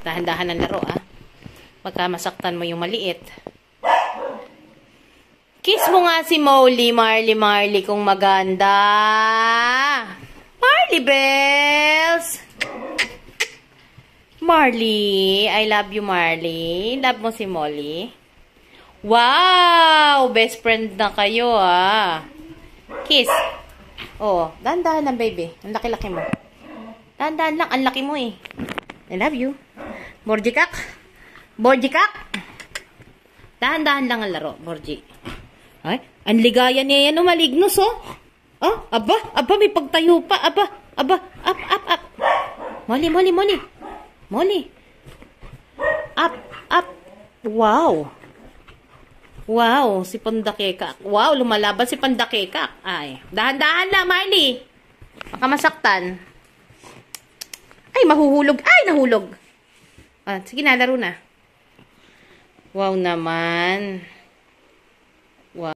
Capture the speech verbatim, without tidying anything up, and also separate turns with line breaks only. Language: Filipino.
Dahan-dahan ang laro, ah. Pagka masaktan mo yung maliit. Kiss mo nga si Molly, Marley, Marley, kung maganda. Marley Bells! Marley, I love you, Marley. Love mo si Molly. Wow! Best friend na kayo, ah. Kiss. Oh, dahan-dahan lang, baby. Ang laki-laki mo. Dahan-dahan lang. Ang laki mo, eh. I love you. Borjikak. Borjikak. Dahan-dahan lang ang laro, Borji. Ay, ang ligaya niya yan, malignos, oh. Oh, aba, aba, may pagtayo pa. Aba, aba, up, up, up. Molly, Molly, Molly. Molly. Up, up. Wow. Wow, si Pandakekak. Wow, lumalaban si Pandakekak. Ay, dahan-dahan lang, Marley. Baka masaktan. Ay, mahuhulog. Ay, nahulog. Ah, sige na, laro na. Wow naman.